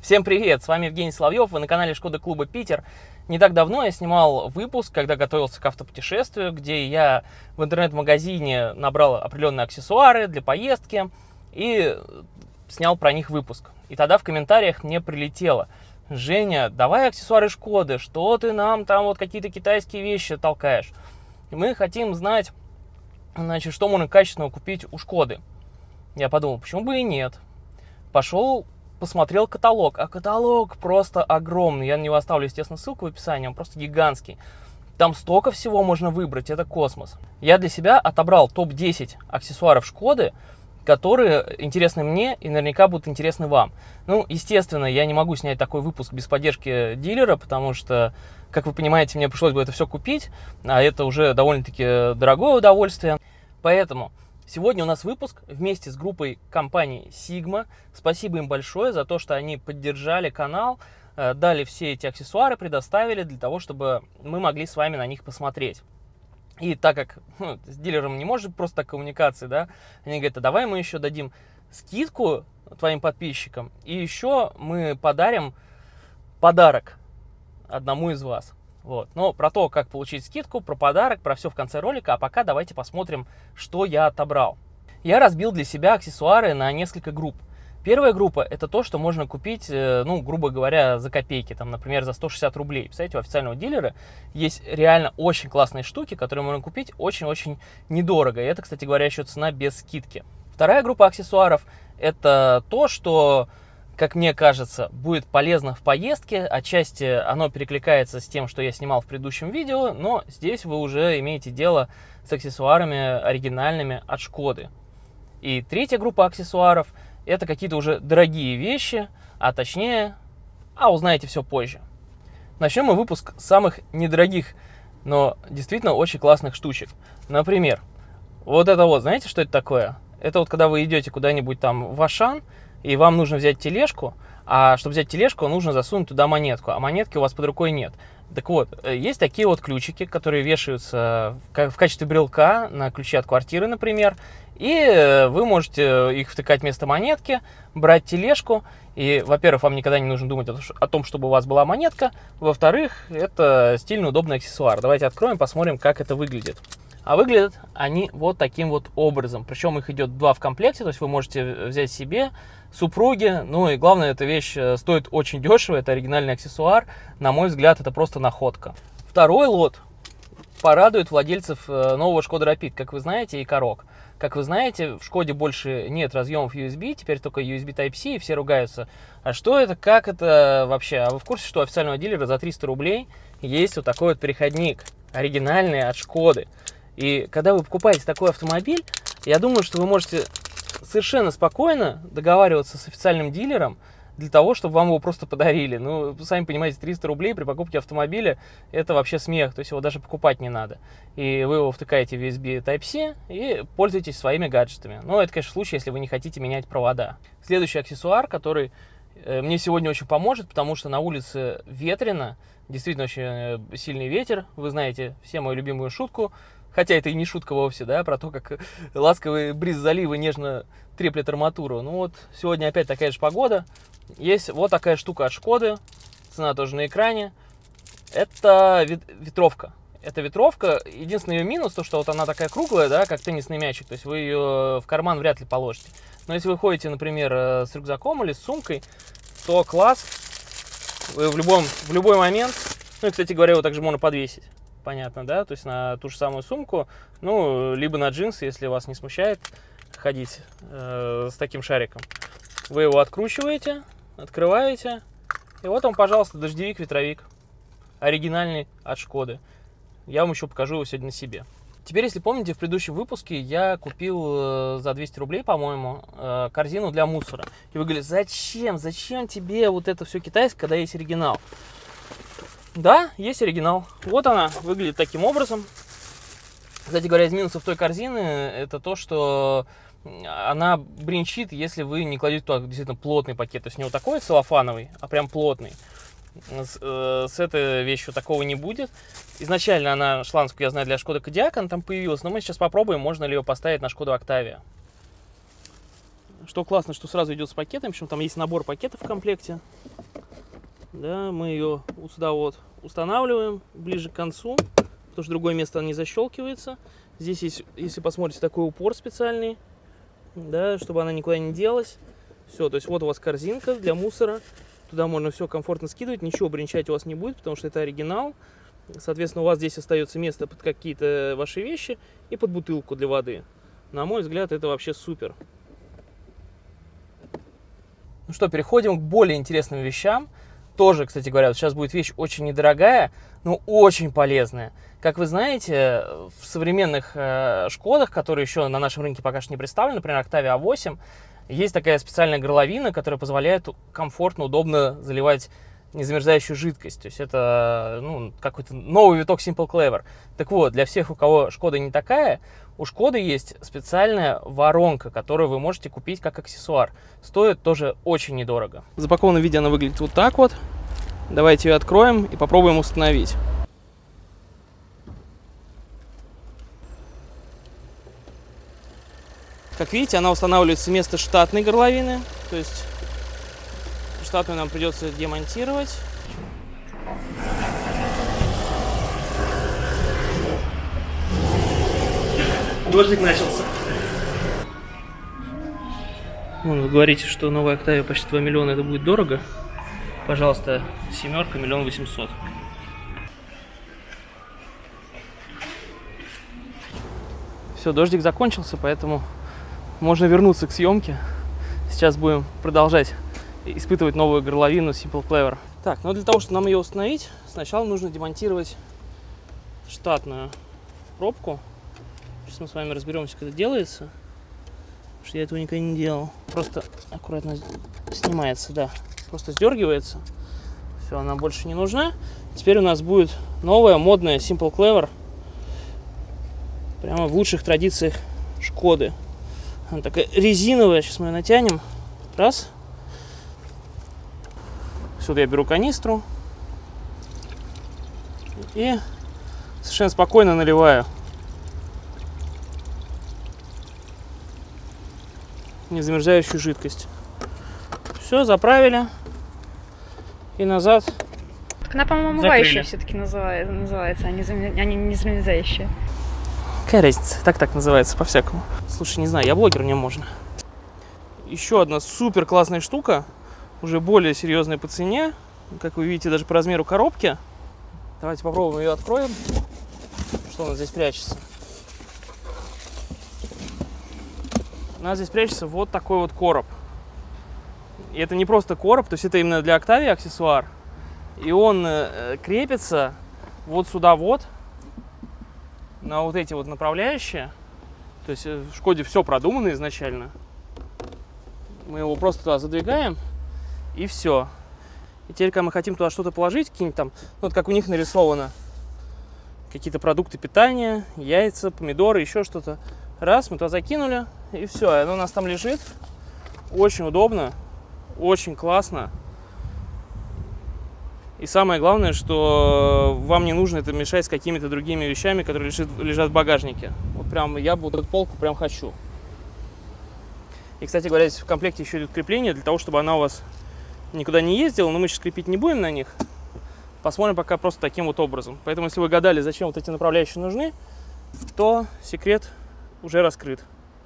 Всем привет, с вами Евгений Соловьев, вы на канале Шкода Клуба Питер. Не так давно я снимал выпуск, когда готовился к автопутешествию, где я в интернет-магазине набрал определенные аксессуары для поездки и снял про них выпуск. И тогда в комментариях мне прилетело: Женя, давай аксессуары Шкоды, что ты нам там вот какие-то китайские вещи толкаешь? И мы хотим знать, значит, что можно качественного купить у Шкоды. Я подумал, почему бы и нет. Пошел, посмотрел каталог, а каталог просто огромный. Я на него оставлю, естественно, ссылку в описании, он просто гигантский. Там столько всего можно выбрать, это космос. Я для себя отобрал топ-10 аксессуаров Шкоды, которые интересны мне и наверняка будут интересны вам. Ну, естественно, я не могу снять такой выпуск без поддержки дилера, потому что, как вы понимаете, мне пришлось бы это все купить, а это уже довольно-таки дорогое удовольствие. Поэтому сегодня у нас выпуск вместе с группой компании Sigma. Спасибо им большое за то, что они поддержали канал, дали все эти аксессуары, предоставили для того, чтобы мы могли с вами на них посмотреть. И так как с дилером не может просто так коммуникации, да, они говорят, а давай мы еще дадим скидку твоим подписчикам, и еще мы подарим подарок одному из вас. Вот. Но про то, как получить скидку, про подарок, про все в конце ролика. А пока давайте посмотрим, что я отобрал. Я разбил для себя аксессуары на несколько групп. Первая группа – это то, что можно купить, ну, грубо говоря, за копейки. Там, например, за 160 рублей. Представляете, у официального дилера есть реально очень классные штуки, которые можно купить очень-очень недорого. И это, кстати говоря, еще цена без скидки. Вторая группа аксессуаров – это то, что, как мне кажется, будет полезно в поездке. Отчасти оно перекликается с тем, что я снимал в предыдущем видео, но здесь вы уже имеете дело с аксессуарами оригинальными от Шкоды. И третья группа аксессуаров – это какие-то уже дорогие вещи, а точнее, узнаете все позже. Начнем мы выпуск с самых недорогих, но действительно очень классных штучек. Например, вот это вот, знаете, что это такое? Это вот когда вы идете куда-нибудь там в Ашан, и вам нужно взять тележку, а чтобы взять тележку, нужно засунуть туда монетку, а монетки у вас под рукой нет. Так вот, есть такие вот ключики, которые вешаются в качестве брелка на ключи от квартиры, например, и вы можете их втыкать вместо монетки, брать тележку, и, во-первых, вам никогда не нужно думать о том, чтобы у вас была монетка, во-вторых, это стильно удобный аксессуар. Давайте откроем, посмотрим, как это выглядит. А выглядят они вот таким вот образом. Причем их идет 2 в комплекте, то есть вы можете взять себе, супруге. Ну и главное, эта вещь стоит очень дешево, это оригинальный аксессуар. На мой взгляд, это просто находка. Второй лот порадует владельцев нового Шкода Rapid, как вы знаете, и Karoq. Как вы знаете, в Шкоде больше нет разъемов USB, теперь только USB Type-C, и все ругаются. А что это, как это вообще? А вы в курсе, что у официального дилера за 300 рублей есть вот такой вот переходник, оригинальный от Шкоды? И когда вы покупаете такой автомобиль, я думаю, что вы можете совершенно спокойно договариваться с официальным дилером для того, чтобы вам его просто подарили. Ну, вы сами понимаете, 300 рублей при покупке автомобиля – это вообще смех, то есть его даже покупать не надо. И вы его втыкаете в USB Type-C и пользуетесь своими гаджетами. Но это, конечно, в случае, если вы не хотите менять провода. Следующий аксессуар, который мне сегодня очень поможет, потому что на улице ветрено, действительно очень сильный ветер. Вы знаете все мою любимую шутку, хотя это и не шутка вовсе, да, про то, как ласковый бриз залива нежно треплет арматуру. Ну вот, сегодня опять такая же погода. Есть вот такая штука от Шкоды, цена тоже на экране. Это ветровка. Это ветровка, единственный ее минус, то что вот она такая круглая, да, как теннисный мячик, то есть вы ее в карман вряд ли положите. Но если вы ходите, например, с рюкзаком или с сумкой, то класс, вы в любой момент, ну и, кстати говоря, его также можно подвесить. Понятно, да? То есть на ту же самую сумку, ну, либо на джинсы, если вас не смущает ходить с таким шариком. Вы его откручиваете, открываете, и вот он, пожалуйста, дождевик-ветровик. Оригинальный от Шкоды. Я вам еще покажу его сегодня на себе. Теперь, если помните, в предыдущем выпуске я купил за 200 рублей, по-моему, корзину для мусора. И вы говорите, зачем тебе вот это все китайское, когда есть оригинал? Да, есть оригинал. Вот она выглядит таким образом. Кстати говоря, из минусов той корзины это то, что она бренчит, если вы не кладете туда действительно плотный пакет. То есть не вот такой целлофановый, а прям плотный. С этой вещью такого не будет. Изначально она шла, насколько я знаю, для Шкода Кодиак, она там появилась. Но мы сейчас попробуем, можно ли ее поставить на Шкоду Октавия. Что классно, что сразу идет с пакетом, причем там есть набор пакетов в комплекте. Да, мы ее вот сюда вот устанавливаем ближе к концу, потому что другое место не защелкивается. Здесь есть, если посмотрите, такой упор специальный, да, чтобы она никуда не делась. Все, то есть вот у вас корзинка для мусора. Туда можно все комфортно скидывать, ничего бренчать у вас не будет, потому что это оригинал. Соответственно, у вас здесь остается место под какие-то ваши вещи и под бутылку для воды. На мой взгляд, это вообще супер. Ну что, переходим к более интересным вещам. Тоже, кстати говоря, вот сейчас будет вещь очень недорогая, но очень полезная. Как вы знаете, в современных Шкодах, которые еще на нашем рынке пока что не представлены, например, Octavia A8, есть такая специальная горловина, которая позволяет комфортно, удобно заливать незамерзающую жидкость. То есть это какой-то новый виток Simple Clever. Так вот, для всех, у кого Шкода не такая, у Шкоды есть специальная воронка, которую вы можете купить как аксессуар. Стоит тоже очень недорого. В запакованном виде она выглядит вот так вот. Давайте ее откроем и попробуем установить. Как видите, она устанавливается вместо штатной горловины. То есть штатную нам придется демонтировать. Дождик начался. Вы говорите, что новая Octavia почти 2 миллиона, это будет дорого. Пожалуйста, семерка, 1 800 000. Все, дождик закончился, поэтому можно вернуться к съемке. Сейчас будем продолжать испытывать новую горловину Simple Clever. Так, но для того, чтобы нам ее установить, сначала нужно демонтировать штатную пробку. Сейчас мы с вами разберемся, как это делается. Потому что я этого никогда не делал. Просто аккуратно снимается, да. Просто сдергивается. Все, она больше не нужна. Теперь у нас будет новая, модная Simple Clever. Прямо в лучших традициях Шкоды. Она такая резиновая. Сейчас мы ее натянем. Раз. Сюда я беру канистру. И совершенно спокойно наливаю незамерзающую жидкость. Все, заправили. И назад. Она, по-моему, омывающая все-таки называется, а не замерзающая. Какая разница? Так называется, по-всякому. Слушай, не знаю, я блогер, мне можно. Еще одна супер классная штука. Уже более серьезная по цене. Как вы видите, даже по размеру коробки. Давайте попробуем ее откроем. Что у нас здесь прячется? У нас здесь прячется вот такой вот короб. И это не просто короб, то есть это именно для Octavia аксессуар. И он крепится вот сюда вот, на вот эти вот направляющие. То есть в Шкоде все продумано изначально. Мы его просто туда задвигаем, и все. И теперь, когда мы хотим туда что-то положить, какие-нибудь там, вот как у них нарисовано, какие-то продукты питания, яйца, помидоры, еще что-то. Раз, мы туда закинули, и все, оно у нас там лежит. Очень удобно, очень классно. И самое главное, что вам не нужно это мешать с какими-то другими вещами, которые лежат в багажнике. Вот прям я вот эту полку прям хочу. И, кстати говоря, здесь в комплекте еще идет крепление, для того, чтобы она у вас никуда не ездила, но мы сейчас крепить не будем на них. Посмотрим пока просто таким вот образом. Поэтому, если вы гадали, зачем вот эти направляющие нужны, то секрет уже раскрыт.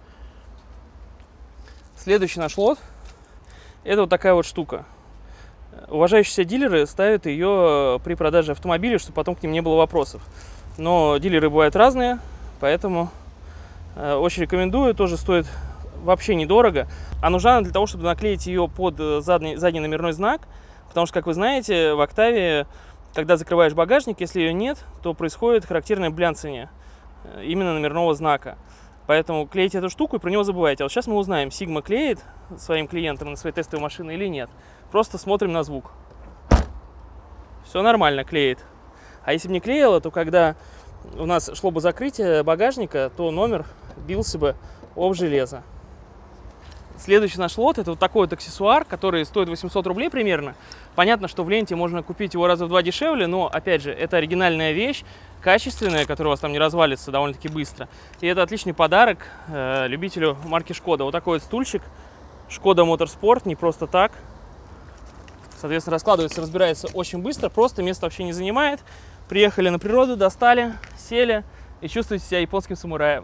Следующий наш лот — это вот такая вот штука. Уважающиеся дилеры ставят ее при продаже автомобиля, чтобы потом к ним не было вопросов. Но дилеры бывают разные, поэтому очень рекомендую. Тоже стоит вообще недорого. А нужна она для того, чтобы наклеить ее под задний номерной знак. Потому что, как вы знаете, в Octavia, когда закрываешь багажник, если ее нет, то происходит характерное блянцание именно номерного знака. Поэтому клейте эту штуку и про него забывайте. А вот сейчас мы узнаем, Sigma клеит своим клиентам на свои тестовые машины или нет. Просто смотрим на звук. Все нормально, клеит. А если бы не клеило, то когда у нас шло бы закрытие багажника, то номер бился бы об железо. Следующий наш лот — это вот такой вот аксессуар, который стоит 800 рублей примерно. Понятно, что в ленте можно купить его раза в 2 дешевле, но, опять же, это оригинальная вещь, качественная, которая у вас там не развалится довольно-таки быстро. И это отличный подарок любителю марки Шкода. Вот такой вот стульчик Шкода Моторспорт, не просто так. Соответственно, раскладывается, разбирается очень быстро, просто место вообще не занимает. Приехали на природу, достали, сели и чувствуете себя японским самураем.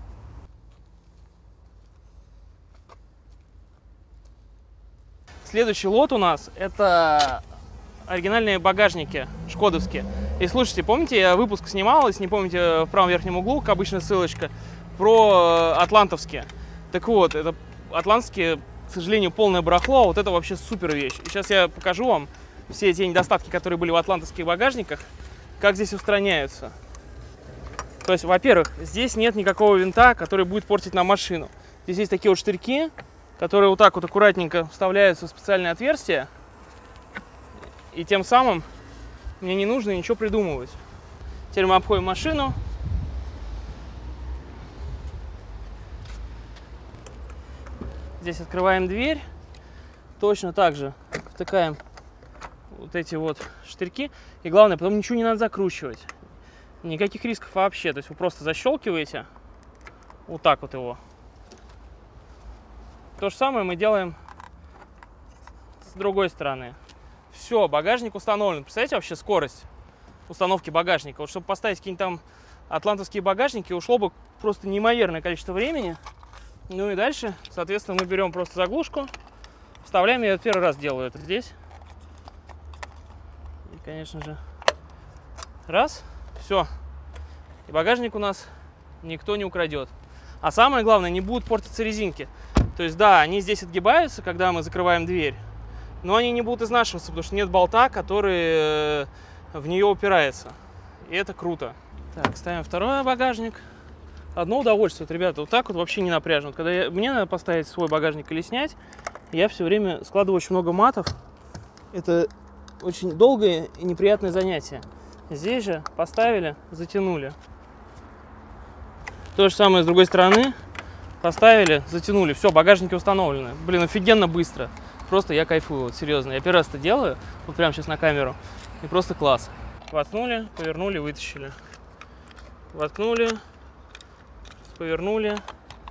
Следующий лот у нас это оригинальные багажники шкодовские. И слушайте, помните, я выпуск снимал, если не помните, в правом верхнем углу, как обычно, ссылочка, про атлантовские. Так вот, это атлантские, к сожалению, полное барахло, а вот это вообще супер вещь. И сейчас я покажу вам все те недостатки, которые были в атлантовских багажниках, как здесь устраняются. То есть, во-первых, здесь нет никакого винта, который будет портить нам машину. Здесь есть такие вот штырьки, которые вот так вот аккуратненько вставляются в специальное отверстие. И тем самым мне не нужно ничего придумывать. Теперь мы обходим машину. Здесь открываем дверь. Точно так же втыкаем вот эти вот штырьки. И главное, потом ничего не надо закручивать. Никаких рисков вообще. То есть вы просто защелкиваете вот так вот его. То же самое мы делаем с другой стороны. Все, багажник установлен. Представляете вообще скорость установки багажника? Вот чтобы поставить какие-нибудь там атлантовские багажники, ушло бы просто неимоверное количество времени. Ну и дальше, соответственно, мы берем просто заглушку, вставляем. Я первый раз делаю это здесь. И, конечно же, раз, все. И багажник у нас никто не украдет. А самое главное, не будут портиться резинки. То есть, да, они здесь отгибаются, когда мы закрываем дверь, но они не будут изнашиваться, потому что нет болта, который в нее упирается. И это круто. Так, ставим второй багажник. Одно удовольствие, вот, ребята, вот так вот вообще не напряжно. Когда мне надо поставить свой багажник или снять, я все время складываю очень много матов. Это очень долгое и неприятное занятие. Здесь же поставили, затянули. То же самое с другой стороны. Поставили, затянули. Все, багажники установлены. Блин, офигенно быстро. Просто я кайфую, вот серьезно. Я первый раз это делаю, вот прямо сейчас на камеру. И просто класс. Воткнули, повернули, вытащили. Воткнули, повернули,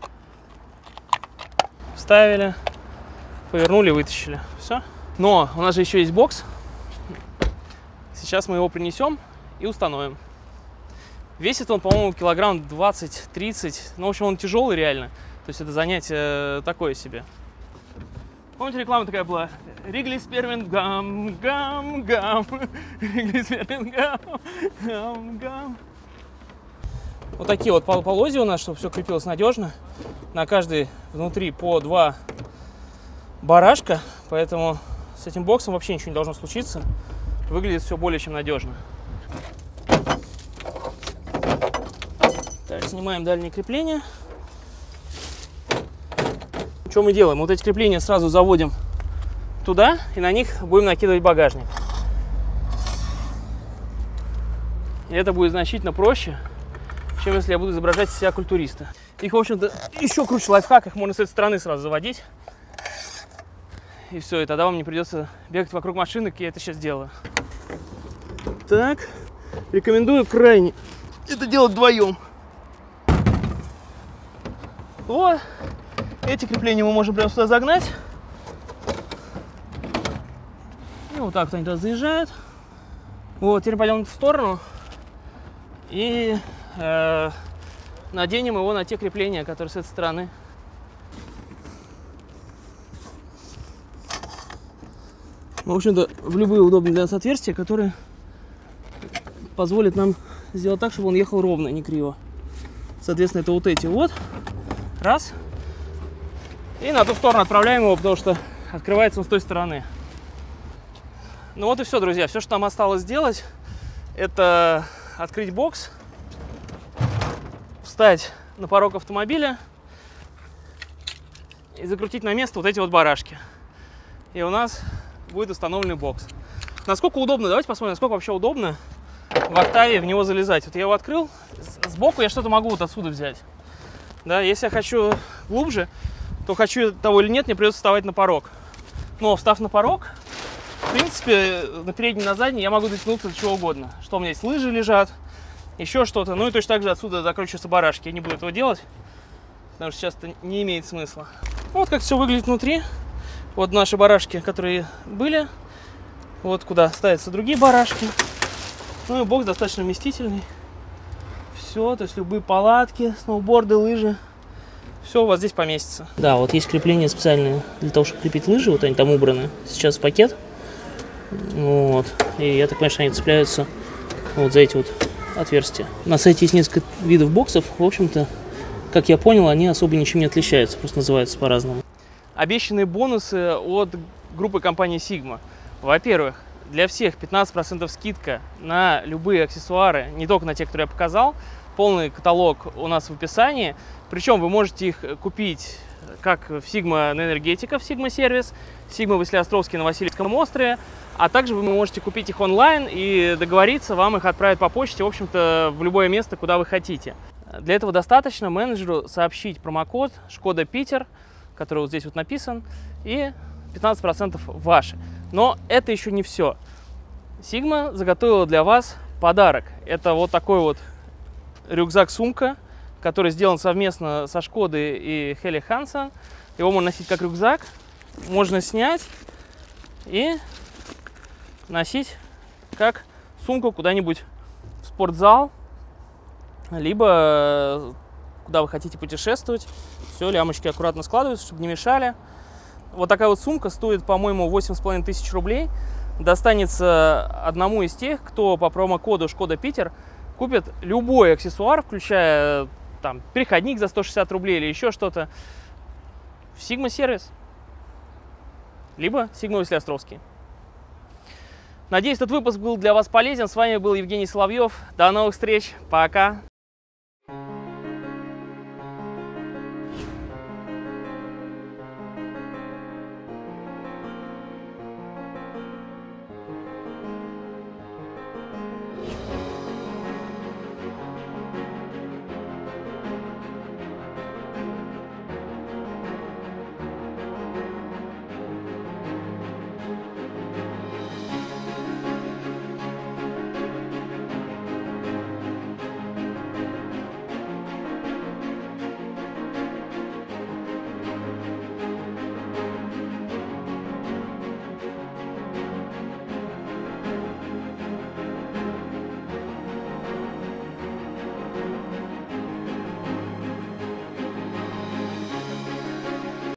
вставили, повернули, вытащили. Все. Но у нас же еще есть бокс. Сейчас мы его принесем и установим. Весит он, по-моему, килограмм 20-30. Ну, в общем, он тяжелый реально. То есть это занятие такое себе. Помните, реклама такая была? Ригли Спирминт гам, гам, гам. Ригли Спирминт гам, гам, гам. Вот такие вот полозья у нас, чтобы все крепилось надежно. На каждый внутри по 2 барашка. Поэтому с этим боксом вообще ничего не должно случиться. Выглядит все более чем надежно. Так, снимаем дальние крепления. Что мы делаем? Вот эти крепления сразу заводим туда, и на них будем накидывать багажник. И это будет значительно проще, чем если я буду изображать из себя культуриста. Их, в общем-то, еще круче лайфхак, их можно с этой стороны сразу заводить. И все, и тогда вам не придется бегать вокруг машины, как я это сейчас делаю. Так, рекомендую крайне это делать вдвоем. Вот, эти крепления мы можем прямо сюда загнать. И вот так вот они туда заезжают. Вот, теперь пойдем в сторону и наденем его на те крепления, которые с этой стороны. В общем-то, в любые удобные для нас отверстия, которые позволят нам сделать так, чтобы он ехал ровно, не криво. Соответственно, это вот эти вот. Раз. И на ту сторону отправляем его, потому что открывается он с той стороны. Ну вот и все, друзья. Все, что нам осталось сделать, это открыть бокс, встать на порог автомобиля и закрутить на место вот эти вот барашки. И у нас будет установленный бокс. Насколько удобно, давайте посмотрим, насколько вообще удобно в Октавии в него залезать. Вот я его открыл, сбоку я что-то могу вот отсюда взять. Да, если я хочу глубже, то хочу того или нет, мне придется вставать на порог. Но встав на порог, в принципе, на передний, на задний я могу дотянуться до чего угодно. Что у меня есть, лыжи лежат, еще что-то. Ну и точно так же отсюда закручиваются барашки. Я не буду этого делать, потому что сейчас это не имеет смысла. Вот как все выглядит внутри. Вот наши барашки, которые были. Вот куда ставятся другие барашки. Ну и бокс достаточно вместительный. Все, то есть любые палатки, сноуборды, лыжи, все у вас здесь поместится. Да, вот есть крепления специальные для того, чтобы крепить лыжи, вот они там убраны сейчас в пакет. Вот, и я так понимаю, что они цепляются вот за эти вот отверстия. На сайте есть несколько видов боксов, в общем-то, как я понял, они особо ничем не отличаются, просто называются по-разному. Обещанные бонусы от группы компании Sigma. Во-первых, для всех 15% скидка на любые аксессуары, не только на те, которые я показал. Полный каталог у нас в описании. Причем вы можете их купить как в Sigma на Энергетика, в Sigma сервис, Sigma Василеостровский на Васильевском острове, а также вы можете купить их онлайн и договориться, вам их отправят по почте, в общем-то, в любое место, куда вы хотите. Для этого достаточно менеджеру сообщить промокод Шкода Питер, который вот здесь вот написан, и 15% ваши. Но это еще не все. Sigma заготовила для вас подарок. Это вот такой вот рюкзак-сумка, который сделан совместно со Шкодой и Хелли Хансен. Его можно носить как рюкзак, можно снять и носить как сумку куда-нибудь в спортзал, либо куда вы хотите путешествовать. Все, лямочки аккуратно складываются, чтобы не мешали. Вот такая вот сумка стоит, по-моему, 8500 рублей. Достанется одному из тех, кто по промокоду Шкода Питер купит любой аксессуар, включая там переходник за 160 рублей или еще что-то, в Sigma сервис, либо Sigma Василеостровский. Надеюсь, этот выпуск был для вас полезен. С вами был Евгений Соловьев. До новых встреч. Пока.